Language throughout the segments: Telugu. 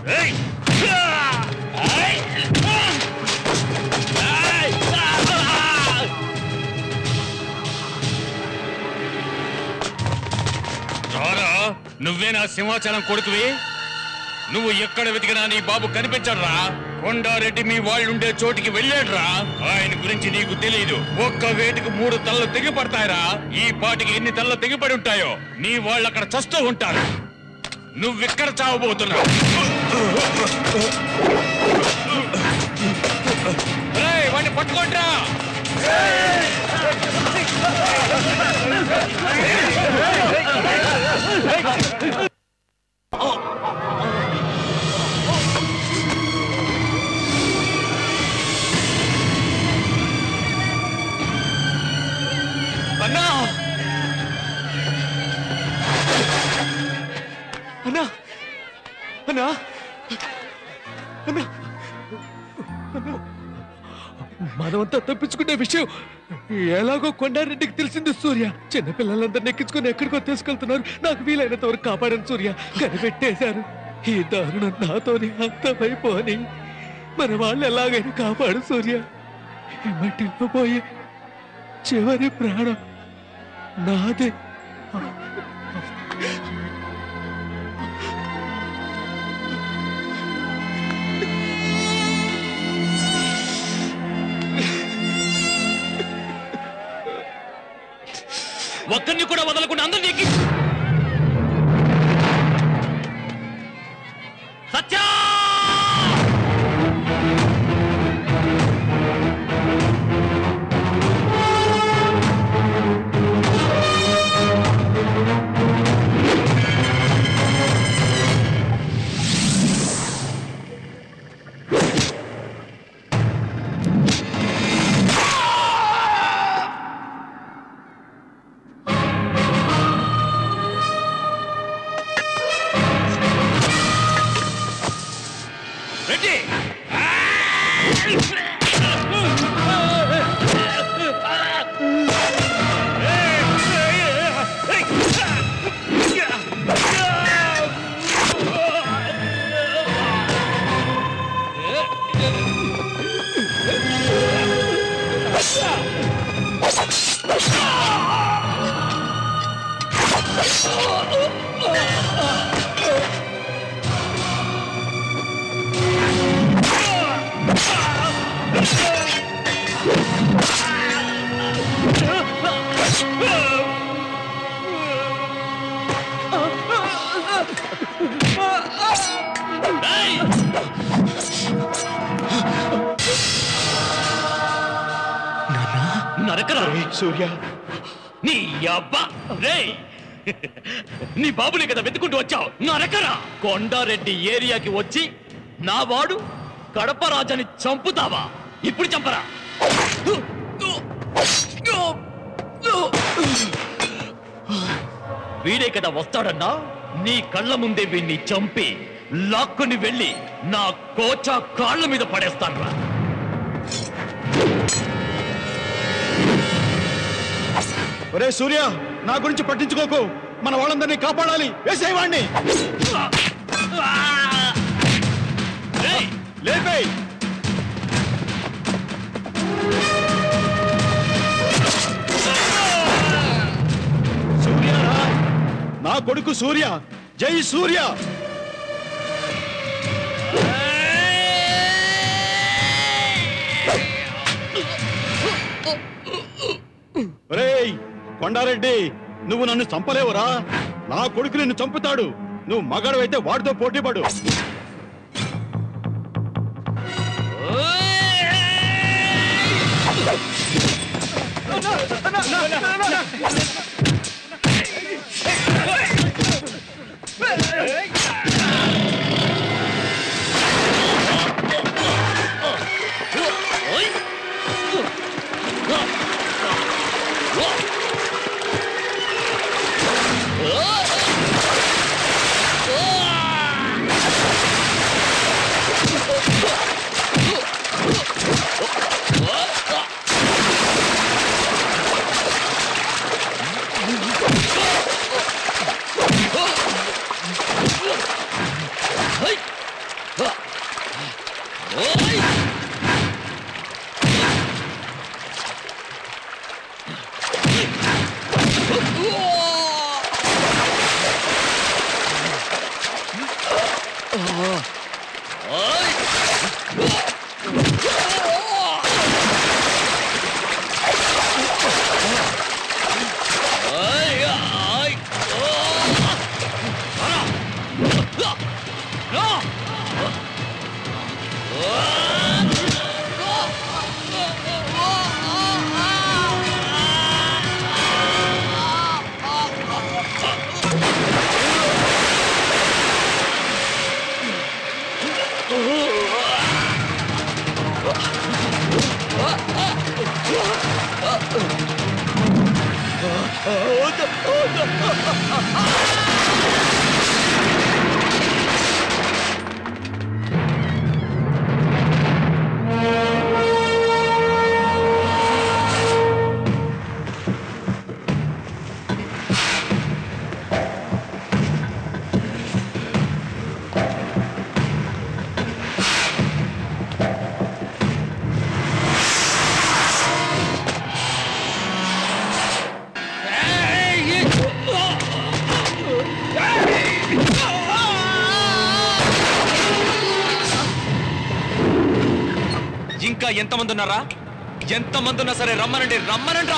నువ్వేనా సింహాచలం కొడుకువి? నువ్వు ఎక్కడ వెతికినా నీ బాబు కనిపించడ్రా. కొండారెడ్డి మీ వాళ్ళుండే చోటికి వెళ్ళాడ్రా. ఆయన గురించి నీకు తెలియదు. ఒక్క వేటుకు 3 తలలు తెగిపడతాయరా. ఈ పాటికి ఎన్ని తలలు తెగిపడి ఉంటాయో. నీ వాళ్ళు అక్కడ చస్తూ ఉంటారు. నువ్వెక్కడ చావబోతున్నావు? వాడిని పట్టుకోండ్రా. అన్నా అన్నా అన్నా అన్నా మనమంతా తప్పించుకునే విషయం ఎలాగో కొండారెడ్డికి తెలిసింది సూర్య. చిన్నపిల్లలందరినీ ఎక్కించుకుని ఎక్కడికో తీసుకెళ్తున్నారు. నాకు వీలైనంత వరకు కాపాడను సూర్య. కనిపెట్టేశారు. ఈ దారుణం నాతోనే అంతమైపోని మన వాళ్ళు ఎలాగైనా కాపాడు సూర్య. ఈ మట్టిలో పోయే చివరి ప్రాణం నాదే. ఒక్కరిని కూడా వదలకుండా అందరినీ ఎక్కి సత్యా సూర్య నీ అబ్బా రే నీ బాబుని కదా వెతుకుంటూ వచ్చావు. నరకరా. కొండారెడ్డి ఏరియాకి వచ్చి నా వాడు కడప రాజాని చంపుతావా? ఇప్పుడు చంపరా. వీడే కదా వస్తాడన్నా. నీ కళ్ళ ముందే వీణ్ణి చంపి లాక్కుని వెళ్ళి నా కోచా కాళ్ళ మీద పడేస్తాను. ఒరే సూర్య, నా గురించి పట్టించుకోకు. మన వాళ్ళందరినీ కాపాడాలి. వేసేవాణ్ణి లేపేయ్. సూర్య, నా కొడుకు సూర్య. జై సూర్య. ఒరేయ్ కొండారెడ్డి, నువ్వు నన్ను చంపలేవురా. నా కొడుకు నిన్ను చంపుతాడు. నువ్వు మగాడు వాడితో పోటీపడు. ఇంకా ఎంతమంది ఉన్నారా? ఎంతమంది ఉన్నా సరే రమ్మనండి, రమ్మనండ్రా.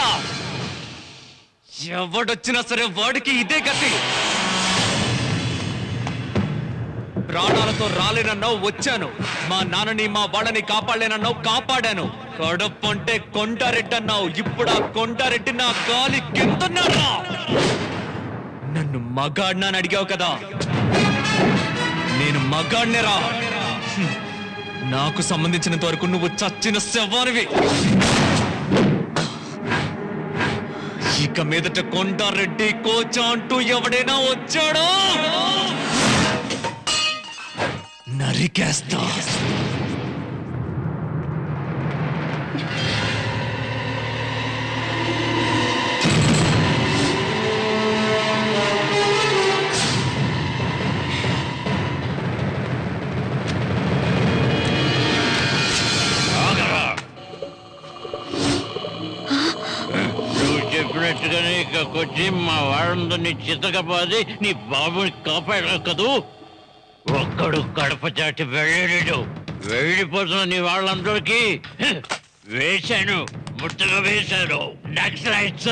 ఎవడొచ్చినా సరే వాడికి ఇదే గతి. ప్రాణాలతో రాలేనన్నావు, వచ్చాను. మా నాన్నని మా వాళ్ళని కాపాడలేనన్నావు, కాపాడాను. కడపంటే కొండారెడ్డి అన్నావు, ఇప్పుడు ఆ కొండారెడ్డి నా గాలి కిందన్నారా? నన్ను మగాడినా అని అడిగావు కదా, నేను మగాడినేరా. నాకు సంబంధించినంత వరకు నువ్వు చచ్చిన శవానివి. ఇక మీదట కొండారెడ్డి కోచ అంటూ ఎవడైనా వచ్చాడో నరికేస్తా. చెప్పినట్టుగానే ఇక్కడికొచ్చి మా వాళ్ళందరినీ చితకబాది నీ బాబుని కాపాడావు కదూ. ఒక్కడు కడప చాటి వెళ్ళలేడు. వెళ్ళిపోతున్న నీ వాళ్ళందరికీ వేశాను, ముట్టగా వేశాను. నక్సలైట్స్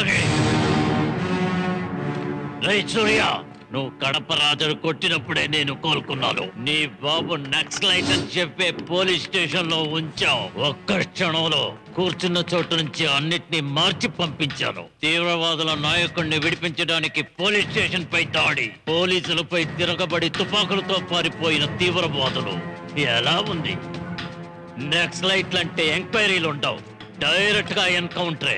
సూర్య, నువ్వు కడప రాజును కొట్టినప్పుడే నేను కోలుకున్నాను. నీ బాబు నక్సలైట్ అని చెప్పే పోలీస్ స్టేషన్ లో ఉంచావు. ఒక్క క్షణంలో కూర్చున్న చోటు నుంచి అన్నిటినీ మార్చి పంపించాను. తీవ్రవాదుల నాయకుడిని విడిపించడానికి పోలీస్ స్టేషన్ పై దాడి, పోలీసులపై తిరగబడి తుపాకులతో పారిపోయిన తీవ్రవాదులు. ఎలా ఉంది? నక్సలైట్లంటే ఎంక్వైరీలు ఉండవు, డైరెక్ట్ గా ఎన్కౌంటరే.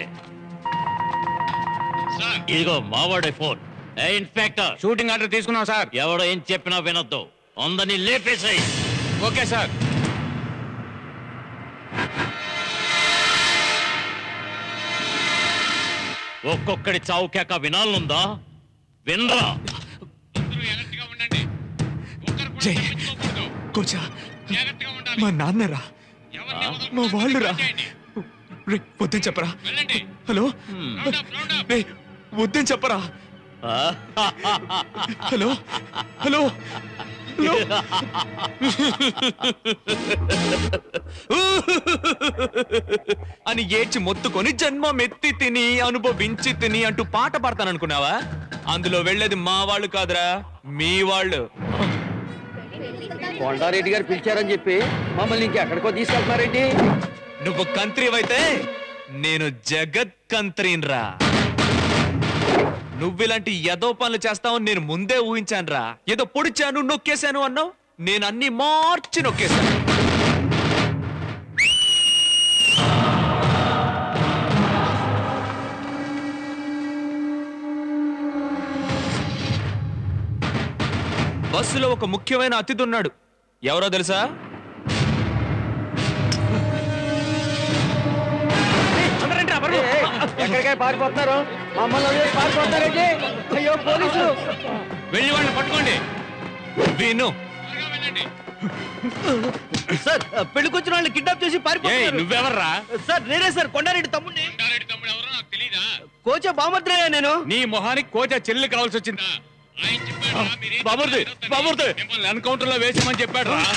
ఇదిగో మావాడే ఫోన్. ఇన్స్పెక్టర్, షూటింగ్ ఆర్డర్ తీసుకున్నాం సార్. ఎవడో ఏం చెప్పినా వినొద్దు, అందరినీ లేపేసాయి. Okay sir. ఒక్కొక్కడి చావు కేక వినాలనుందా? వినరా? జై కోచా, మా నాన్నరా, మా వాళ్ళురా. రే వద్దని చెప్పరా. హలో రే వద్దని చెప్పరా. Hello hello hello. అని ఏడ్చి మొత్తుకొని జన్మమెత్తి తిని అనుభవించి తిని అంటూ పాట పాడతాననుకున్నావా? అందులో వెళ్ళేది మా వాళ్ళు కాదురా, మీ వాళ్ళు. కొండారెడ్డి గారు పిలిచారని చెప్పి మమ్మల్ని ఇంకెక్కడికో తీసుకెళ్తున్నారేంటి? నువ్వు కంత్రివైతే నేను జగత్ కంత్రీన్రా. నువ్విలాంటి ఎదో పనులు చేస్తావని నేను ముందే ఊహించానురా. ఏదో పొడిచాను, నొక్కేశాను అన్నావు, నేను అన్ని మార్చి నొక్కేశాను. బస్సులో ఒక ముఖ్యమైన అతిథి ఉన్నాడు. ఎవరో తెలుసా? ఎక్కడికై పారిపోతున్నారు? మమ్మల్ని పారిపోతారేంటి? అయ్యో పోలీసులు! వెళ్ళి వాళ్ళని పట్టుకోండి. విను, సార్, పెళ్లికొచ్చిన వాళ్ళని కిడ్నాప్ చేసి పారిపోతున్నారు. నువ్వెవర్రా? సార్ నేనే సార్, కొండారెడ్డి తమ్ముడిని. కోచ బామద్రయ్య నేను. నీ మొహానికి కోచ చెల్లి కావాల్సి వచ్చిందా? బాబుర్ది బాబుర్ది మిమ్మల్ని ఎన్కౌంటర్ లో వేసామని చెప్పాడు రా.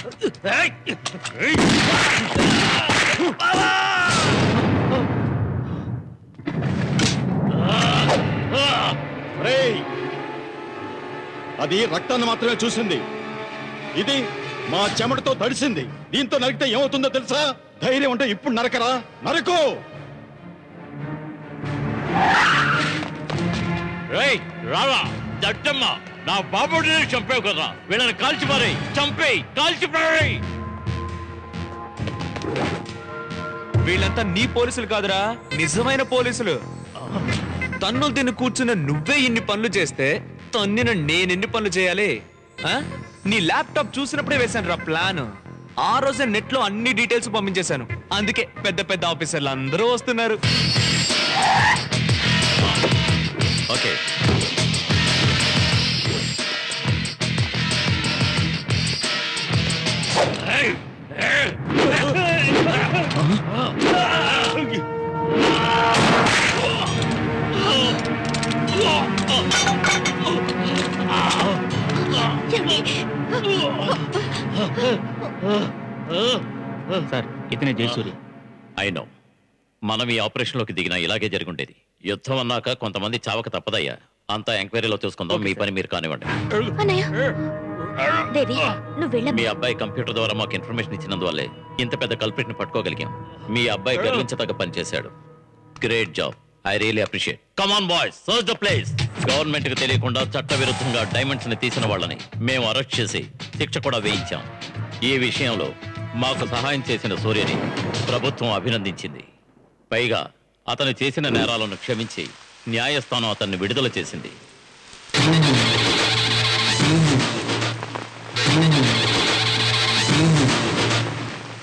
అది రక్తాన్ని మాత్రమే చూసింది, ఇది మా చెమటతో తడిసింది. దీంతో నరికితే ఏమవుతుందో తెలుసా? ధైర్యం ఉంటే ఇప్పుడు నరకరా, నరకు. రారా దట్టమ్మ, నా బాబుడిని చంపావు కదా, వీళ్ళని కాల్చిపారాయి, కాల్చిపారాయి. వీళ్ళంతా నీ పోలీసులు కాదురా, నిజమైన పోలీసులు. తన్నులు తిని కూర్చున్న నువ్వే ఇన్ని పనులు చేస్తే తన్నిన నేనెన్ని పనులు చేయాలి? ఆ? నీ ల్యాప్టాప్ చూసినప్పుడే వేశాను రా ప్లాన్. ఆ రోజే నెట్ లో అన్ని డీటెయిల్స్ పంపించేశాను. అందుకే పెద్ద పెద్ద ఆఫీసర్లు అందరూ వస్తున్నారు. ఓకే, సార్ ఇతనే జయసూరి. అయినో మనం ఈ ఆపరేషన్ లోకి దిగినా ఇలాగే జరుగుండేది. యుద్ధం అన్నాక కొంతమంది చావక తప్పదయ్యా. అంతా ఎంక్వైరీలో చూసుకుందాం. మీ పని మీరు కానివ్వండి. దేవి, నువ్వు వెళ్ళ. మీ అబ్బాయి కంప్యూటర్ ద్వారా మాకు ఇన్ఫర్మేషన్ ఇచ్చినందువల్లే ఇంత పెద్ద కల్ప్రిట్ ని పట్టుకోగలిగాం. మీ అబ్బాయి గర్వించదగ్గ పని చేశాడు. Great job, I really appreciate. Come on boys, search the place. Government కి తెలియకుండా చట్ట విరుద్ధంగా డైమండ్స్ ని తీసిన వాళ్ళని మేము అరెస్ట్ చేసి శిక్ష కూడా వేయించాం. ఈ విషయంలో మాకు సహాయం చేసిన సూర్యని ప్రభుత్వం అభినందించింది. పైగా అతను చేసిన నేరాలను క్షమించి న్యాయస్థానం అతన్ని విడుదల చేసింది.